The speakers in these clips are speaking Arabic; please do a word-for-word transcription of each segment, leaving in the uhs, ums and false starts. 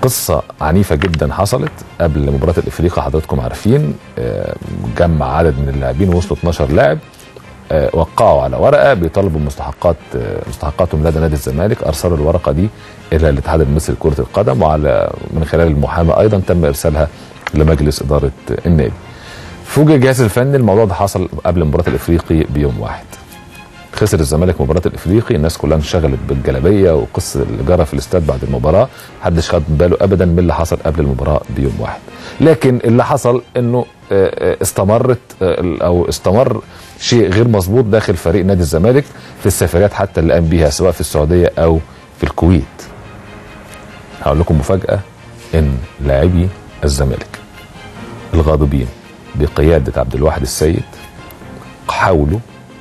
قصه عنيفه جدا حصلت قبل مباراه الافريقيا، حضراتكم عارفين جمع عدد من اللاعبين وصلوا اتناشر لاعب، وقعوا على ورقه بيطالبوا مستحقات مستحقاتهم لدى نادي الزمالك، ارسلوا الورقه دي الى الاتحاد المصري لكره القدم، وعلى من خلال المحاماه ايضا تم ارسالها لمجلس اداره النادي. فوجئ الجهاز الفني الموضوع ده حصل قبل مباراه الافريقي بيوم واحد. خسر الزمالك مباراه الافريقي، الناس كلها انشغلت بالجلابيه وقصه اللي جرى في الاستاد بعد المباراه، محدش خد باله ابدا من اللي حصل قبل المباراه بيوم واحد. لكن اللي حصل انه استمرت او استمر شيء غير مظبوط داخل فريق نادي الزمالك في السفريات حتى اللي قام بيها سواء في السعوديه او في الكويت. هقول لكم مفاجاه، ان لاعبي الزمالك الغاضبين بقياده عبد الواحد السيد حاولوا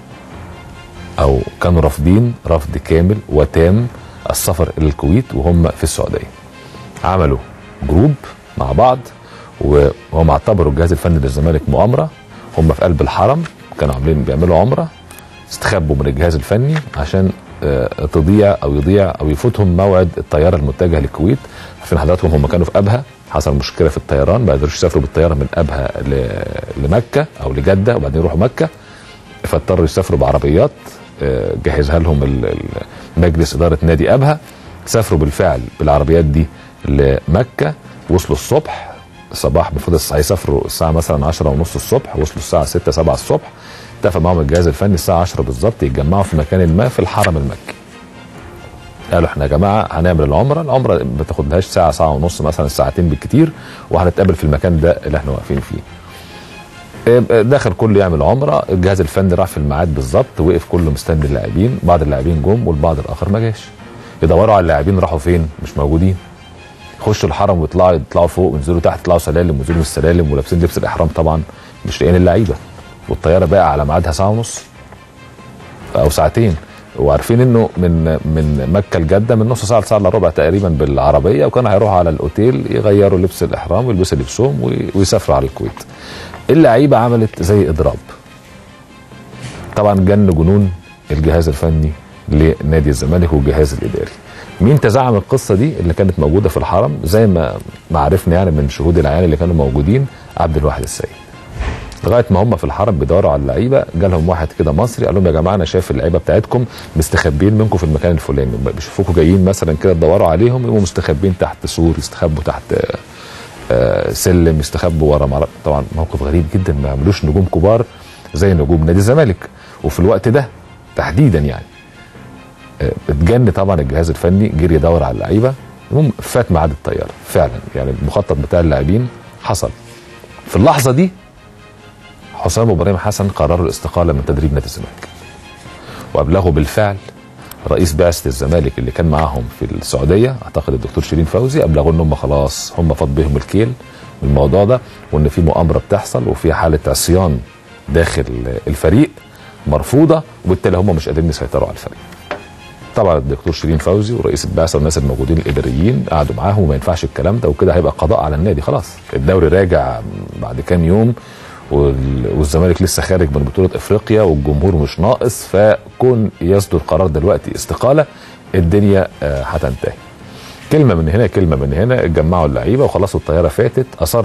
او كانوا رافضين رفض كامل وتام السفر الى الكويت وهم في السعوديه. عملوا جروب مع بعض وهم اعتبروا الجهاز الفني للزمالك مؤامره، هم في قلب الحرم كانوا عاملين بيعملوا عمره، استخبوا من الجهاز الفني عشان تضيع او يضيع او يفوتهم موعد الطياره المتجهه للكويت. عارفين حضراتكم هم كانوا في ابها، حصل مشكله في الطيران ما قدروش يسافروا بالطياره من ابها لمكه او لجده وبعدين يروحوا مكه، فاضطروا يسافروا بعربيات جهزها لهم مجلس اداره نادي ابها. سافروا بالفعل بالعربيات دي لمكه، وصلوا الصبح صباح، المفروض هيسافروا الساعه مثلا عشرة ونص الصبح، وصلوا الساعه ستة سبعة الصبح. اتفق معهم الجهاز الفني الساعه عشرة بالظبط يتجمعوا في مكان ما في الحرم المكي. قالوا احنا يا جماعه هنعمل العمره، العمره ما تاخدلهاش ساعه ساعه ونص مثلا ساعتين بالكتير، وهنتقابل في المكان ده اللي احنا واقفين فيه. داخل كله يعمل عمره، الجهاز الفني راح في الميعاد بالظبط، وقف كله مستني اللاعبين، بعض اللاعبين جم والبعض الاخر ما جاش. يدوروا على اللاعبين راحوا فين؟ مش موجودين. يخشوا الحرم ويطلعوا يطلعوا فوق وينزلوا تحت، يطلعوا سلالم وينزلوا من السلالم ولابسين لبس الاحرام طبعا مش لاقيين اللعيبه، والطياره بقى على ميعادها ساعه ونص او ساعتين، وعارفين انه من من مكه لجده من نص ساعه لساعه الا ربع تقريبا بالعربيه، وكانوا هيروحوا على الاوتيل يغيروا لبس الاحرام ويلبسوا لبسهم ويسافروا على الكويت. اللعيبه عملت زي اضراب. طبعا جن جنون الجهاز الفني لنادي الزمالك والجهاز الاداري. مين تزعم القصه دي اللي كانت موجوده في الحرم؟ زي ما ما عرفنا يعني من شهود العيان اللي كانوا موجودين، عبد الواحد السيد. لغايه ما هم في الحرم بيدوروا على اللعيبه، جالهم واحد كده مصري قال لهم يا جماعه انا شايف اللعيبه بتاعتكم مستخبيين منكم في المكان الفلاني، بيشوفوكم جايين مثلا كده تدوروا عليهم يبقوا مستخبين تحت سور، يستخبوا تحت آه سلم، يستخبوا ورا مرة. طبعا موقف غريب جدا، ما يعملوش نجوم كبار زي نجوم نادي الزمالك وفي الوقت ده تحديدا يعني. آه اتجن طبعا الجهاز الفني، جري يدور على اللعيبه، المهم فات ميعاد الطياره فعلا، يعني المخطط بتاع اللاعبين حصل. في اللحظه دي حسام ابراهيم حسن قرروا الاستقاله من تدريب نادي الزمالك، وابلغوا بالفعل رئيس بعثه الزمالك اللي كان معاهم في السعوديه، اعتقد الدكتور شيرين فوزي، ابلغوا ان هم خلاص هم فاض بهم الكيل من الموضوع ده، وان في مؤامره بتحصل وفي حاله عصيان داخل الفريق مرفوضه، وبالتالي هم مش قادرين يسيطروا على الفريق. طبعا الدكتور شيرين فوزي ورئيس البعثه والناس الموجودين الاداريين قعدوا معاهم، وما ينفعش الكلام ده، وكده هيبقى قضاء على النادي. خلاص الدوري راجع بعد كام يوم، والزمالك لسه خارج من بطولة افريقيا والجمهور مش ناقص، فكون يصدر قرار دلوقتي استقالة الدنيا هتنتهي. كلمة من هنا كلمة من هنا، اتجمعوا اللعيبة وخلاص الطيارة فاتت. اصر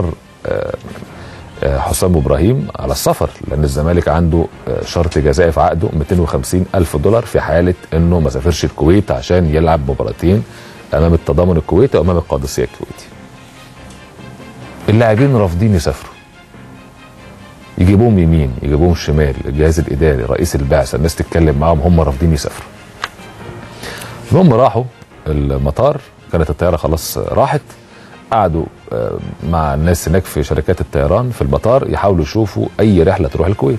حسام ابراهيم على السفر لان الزمالك عنده شرط جزائي في عقده مئتين وخمسين الف دولار في حالة انه ما سافرش الكويت عشان يلعب مباراتين امام التضامن الكويتي وامام القادسية الكويتي. اللاعبين رافضين يسافروا، يجيبوهم يمين يجيبوهم شمال، الجهاز الاداري رئيس البعثه الناس تتكلم معاهم، هم رافضين يسافروا. المهم راحوا المطار، كانت الطياره خلاص راحت، قعدوا مع الناس هناك في شركات الطيران في المطار يحاولوا يشوفوا اي رحله تروح الكويت.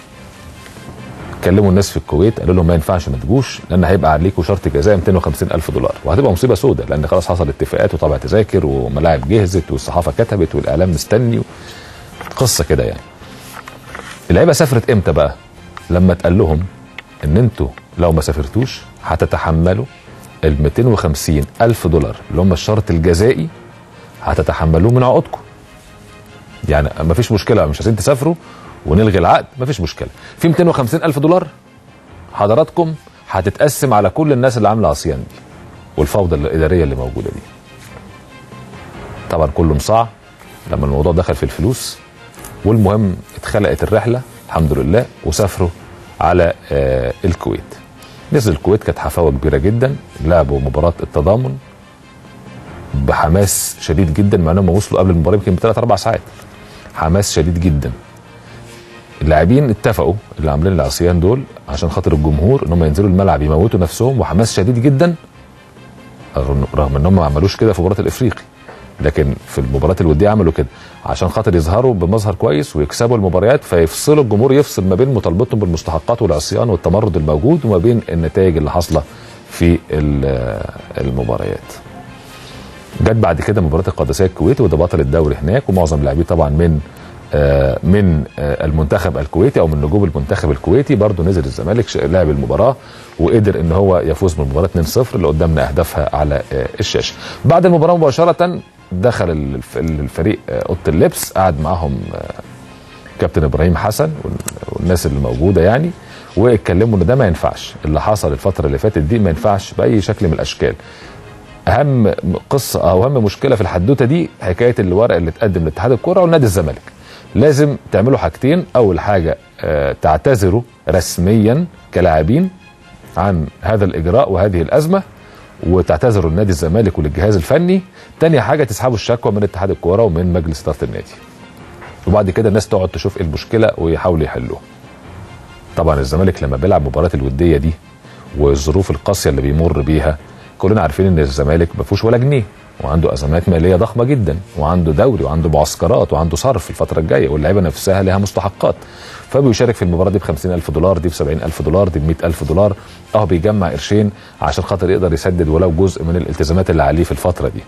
كلموا الناس في الكويت قالوا لهم ما ينفعش ما تجوش لان هيبقى عليكم شرط جزائي مئتين وخمسين الف دولار، وهتبقى مصيبه سوداء لان خلاص حصل اتفاقات وطبع تذاكر وملاعب جهزت والصحافه كتبت والاعلام مستني، قصه كده يعني. اللعيبه سافرت امتى بقى؟ لما اتقال لهم ان انتوا لو ما سافرتوش هتتحملوا ال مئتين وخمسين الف دولار اللي هم الشرط الجزائي، هتتحملوه من عقودكم. يعني ما فيش مشكله، مش عايزين تسافروا ونلغي العقد، ما فيش مشكله. في مئتين وخمسين الف دولار حضراتكم هتتقسم على كل الناس اللي عامله عصيان دي والفوضى الاداريه اللي موجوده دي. طبعا كله مصاع لما الموضوع دخل في الفلوس. والمهم اتخلقت الرحله الحمد لله وسافروا على آه الكويت. نزل الكويت كانت حفاوه كبيره جدا، لعبوا مباراه التضامن بحماس شديد جدا، مع انهم وصلوا قبل المباراه يمكن بثلاث اربع ساعات. حماس شديد جدا. اللاعبين اتفقوا اللي عاملين العصيان دول عشان خاطر الجمهور ان هم ينزلوا الملعب يموتوا نفسهم، وحماس شديد جدا رغم ان هم ما عملوش كده في مباراه الافريقي، لكن في المباراه الوديه عملوا كده عشان خاطر يظهروا بمظهر كويس ويكسبوا المباريات، فيفصلوا الجمهور، يفصل ما بين مطالبتهم بالمستحقات والعصيان والتمرد الموجود وما بين النتائج اللي حاصله في المباريات. جت بعد كده مباراه القادسيه الكويتي وده بطل الدوري هناك، ومعظم اللاعبين طبعا من آه من آه المنتخب الكويتي او من نجوم المنتخب الكويتي. برضه نزل الزمالك لعب المباراه وقدر ان هو يفوز بالمباراه اتنين صفر اللي قدامنا اهدافها على آه الشاشه. بعد المباراه مباشره دخل الفريق آه اوضه اللبس، قعد معاهم آه كابتن ابراهيم حسن والناس اللي موجوده يعني، واتكلموا ان ده ما ينفعش، اللي حصل الفتره اللي فاتت دي ما ينفعش باي شكل من الاشكال. اهم قصه او اهم مشكله في الحدوته دي حكايه الورق اللي اتقدم لاتحاد الكوره ونادي الزمالك. لازم تعملوا حاجتين، اول حاجه آه تعتذروا رسميا كلاعبين عن هذا الاجراء وهذه الازمه، وتعتذروا لنادي الزمالك وللجهاز الفني. تاني حاجه تسحبوا الشكوى من اتحاد الكوره ومن مجلس اداره النادي، وبعد كده الناس تقعد تشوف ايه المشكله ويحاولوا يحلوها. طبعا الزمالك لما بيلعب مباراه الوديه دي والظروف القاسيه اللي بيمر بيها، كلنا عارفين ان الزمالك ما فيهوش ولا جنيه، وعنده ازمات ماليه ضخمه جدا، وعنده دوري وعنده معسكرات وعنده صرف الفتره الجايه، واللعيبه نفسها لها مستحقات. فبيشارك في المباراه دي ب خمسين ألف دولار، دي ب سبعين ألف دولار، دي ب مئة ألف دولار، اهو بيجمع قرشين عشان خاطر يقدر يسدد ولو جزء من الالتزامات اللي عليه في الفتره دي.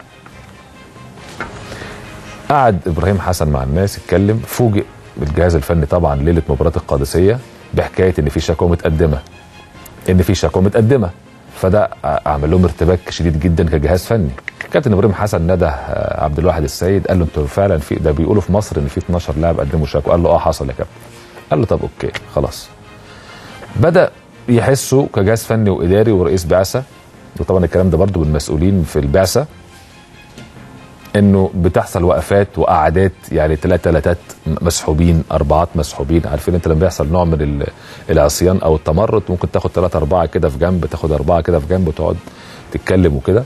قعد ابراهيم حسن مع الناس يتكلم، فوجئ بالجهاز الفني طبعا ليله مباراه القادسيه بحكايه ان في شكوى متقدمه ان في شكوى متقدمه فده عمل لهم ارتباك شديد جدا كجهاز فني. كابتن ابراهيم حسن نده عبد الواحد السيد، قال له انتوا فعلا في ده بيقولوا في مصر ان في اتناشر لاعب قدموا شكوى؟ قال له اه حصل يا كابتن. قال له طب اوكي خلاص. بدا يحسوا كجهاز فني واداري ورئيس بعثه، وطبعا الكلام ده برضو بالمسؤولين في البعثه، انه بتحصل وقفات وقعدات، يعني ثلاث ثلاثات مسحوبين، اربعات مسحوبين. عارفين انت لما بيحصل نوع من العصيان او التمرد ممكن تاخد ثلاثه اربعه كده في جنب، تاخد اربعه كده في جنب وتقعد تتكلم وكده.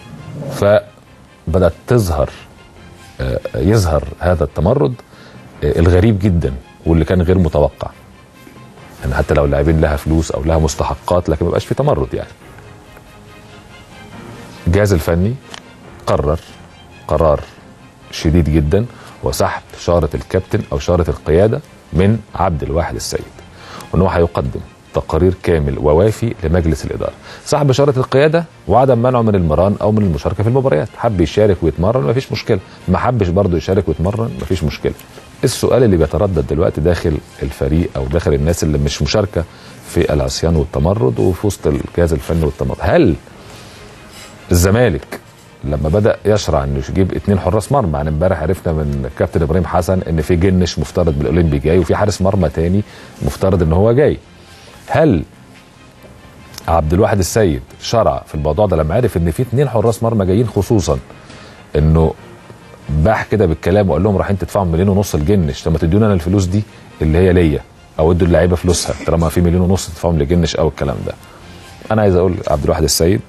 فبدات تظهر يظهر هذا التمرد الغريب جدا واللي كان غير متوقع، يعني حتى لو اللاعبين لها فلوس او لها مستحقات لكن ما بقاش في تمرد. يعني الجهاز الفني قرر قرار شديد جدا وسحب شارة الكابتن او شارة القيادة من عبد الواحد السيد، وان هو هيقدم تقرير كامل ووافي لمجلس الاداره. سحب شارة القيادة وعدم منعه من المران او من المشاركه في المباريات. حب يشارك ويتمرن مفيش مشكله، ما حبش برضه يشارك ويتمرن مفيش مشكله. السؤال اللي بيتردد دلوقتي داخل الفريق او داخل الناس اللي مش مشاركه في العصيان والتمرد وفي وسط الجهاز الفني والتمرد، هل الزمالك لما بدا يشرع انه يجيب اثنين حراس مرمى؟ يعني امبارح عرفنا من كابتن ابراهيم حسن ان في جنش مفترض من الاولمبي جاي وفي حارس مرمى تاني مفترض ان هو جاي. هل عبد الواحد السيد شرع في الموضوع ده لما عرف ان في اثنين حراس مرمى جايين، خصوصا انه باح كده بالكلام وقال لهم رايحين تدفعوا مليون ونص الجنش، طب ما تدوني انا الفلوس دي اللي هي ليا، او ادوا اللعيبه فلوسها طالما في مليون ونص تدفعهم لجنش او الكلام ده. انا عايز اقول عبد الواحد السيد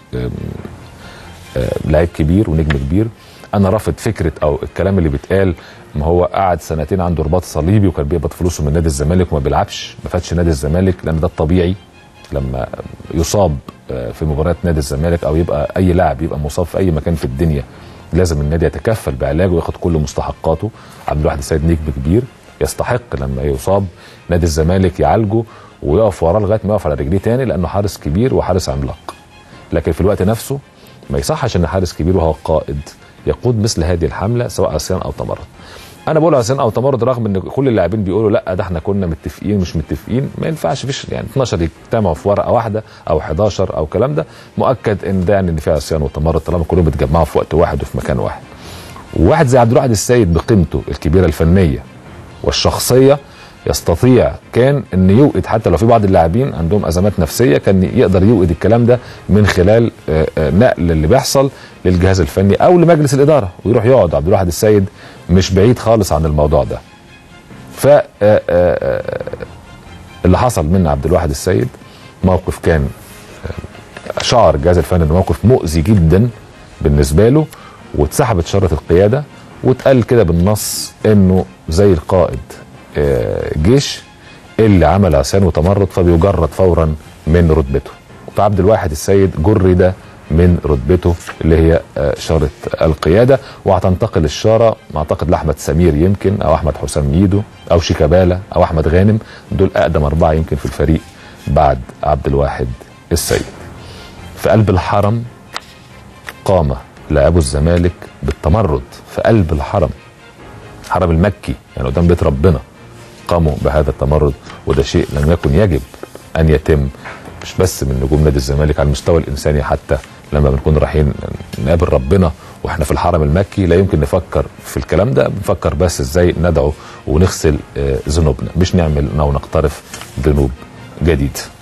لعيب كبير ونجم كبير. انا رافض فكره او الكلام اللي بيتقال ما هو قعد سنتين عنده رباط صليبي وكان بيقبض فلوسه من نادي الزمالك وما بيلعبش، ما فاتش نادي الزمالك، لان ده الطبيعي لما يصاب في مباريات نادي الزمالك او يبقى اي لاعب يبقى مصاب في اي مكان في الدنيا لازم النادي يتكفل بعلاجه وياخد كل مستحقاته. عبد الواحد السيد نجم كبير يستحق لما يصاب نادي الزمالك يعالجه ويقف وراه لغايه ما يقف على رجليه تاني، لانه حارس كبير وحارس عملاق. لكن في الوقت نفسه ما يصحش ان حارس كبير وهو قائد يقود مثل هذه الحمله سواء عصيان او تمرد. انا بقول عصيان او تمرد رغم ان كل اللاعبين بيقولوا لا ده احنا كنا متفقين مش متفقين، ما ينفعش. فيش يعني اتناشر يجتمعوا في ورقه واحده او حداشر او الكلام ده، مؤكد ان ده يعني ان في عصيان وتمرد طالما كلهم بيتجمعوا في وقت واحد وفي مكان واحد. وواحد زي عبد الواحد السيد بقيمته الكبيره الفنيه والشخصيه يستطيع كان ان يوقد، حتى لو في بعض اللاعبين عندهم ازمات نفسيه كان يقدر يوقد الكلام ده من خلال نقل اللي بيحصل للجهاز الفني او لمجلس الاداره، ويروح يقعد عبد الواحد السيد مش بعيد خالص عن الموضوع ده. ف اللي حصل من عبد الواحد السيد موقف كان شعر الجهاز الفني انه موقف مؤذي جدا بالنسبه له، واتسحبت شاره القياده، واتقال كده بالنص انه زي القائد جيش اللي عمل عصيان وتمرد فبيجرد فورا من رتبته. فعبد الواحد السيد جرد من رتبته اللي هي شاره القياده، وهتنتقل الشاره اعتقد لاحمد سمير يمكن، او احمد حسام ميدو، او شيكابالا، او احمد غانم، دول اقدم اربعه يمكن في الفريق بعد عبد الواحد السيد. في قلب الحرم قام لاعبو الزمالك بالتمرد، في قلب الحرم، الحرم المكي يعني قدام بيت ربنا، قاموا بهذا التمرد، وده شيء لم يكن يجب ان يتم، مش بس من نجوم نادي الزمالك، على المستوى الانساني حتى لما بنكون رايحين نقابل ربنا واحنا في الحرم المكي لا يمكن نفكر في الكلام ده، بنفكر بس ازاي ندعو ونغسل ذنوبنا، مش نعمل او نقترف ذنوب جديده.